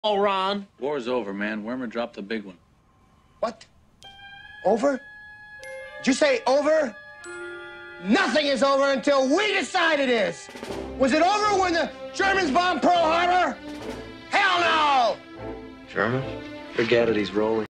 Oh, Ron. War's over, man. Wormer dropped the big one. What? Over? Did you say over? Nothing is over until we decide it is. Was it over when the Germans bombed Pearl Harbor? Hell no! German? Forget it, he's rolling.